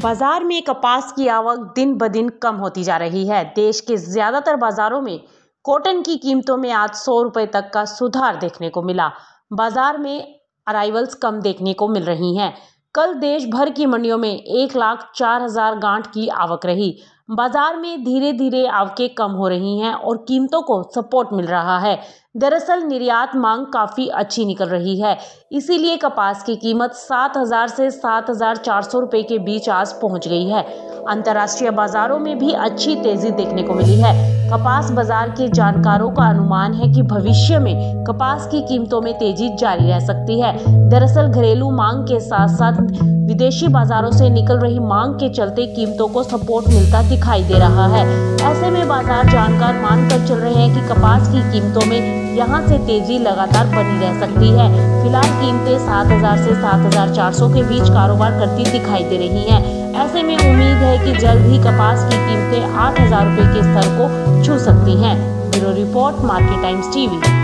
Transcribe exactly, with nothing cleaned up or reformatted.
बाजार में कपास की आवक दिन ब दिन कम होती जा रही है। देश के ज्यादातर बाजारों में कॉटन की कीमतों में आज सौ रुपए तक का सुधार देखने को मिला। बाजार में अराइवल्स कम देखने को मिल रही हैं। कल देश भर की मंडियों में एक लाख चार हजार गांठ की आवक रही। बाजार में धीरे धीरे आवकें कम हो रही हैं और कीमतों को सपोर्ट मिल रहा है। दरअसल निर्यात मांग काफी अच्छी निकल रही है, इसीलिए कपास की कीमत सात हजार से सात हजार चार सौ रुपए के बीच आज पहुंच गई है। अंतर्राष्ट्रीय बाजारों में भी अच्छी तेजी देखने को मिली है। कपास बाजार के जानकारों का अनुमान है कि भविष्य में कपास की कीमतों में तेजी जारी रह सकती है। दरअसल घरेलू मांग के साथ साथ विदेशी बाजारों से निकल रही मांग के चलते कीमतों को सपोर्ट मिलता दिखाई दे रहा है। ऐसे में बाजार जानकार मानकर चल रहे हैं कि कपास की कीमतों में यहां से तेजी लगातार बनी रह सकती है। फिलहाल कीमतें सात हजार से सात हजार चार सौ के बीच कारोबार करती दिखाई दे रही हैं। ऐसे में उम्मीद है कि जल्द ही कपास की कीमतें आठ हजार रुपए के स्तर को छू सकती हैं। Bureau report, Market Times TV.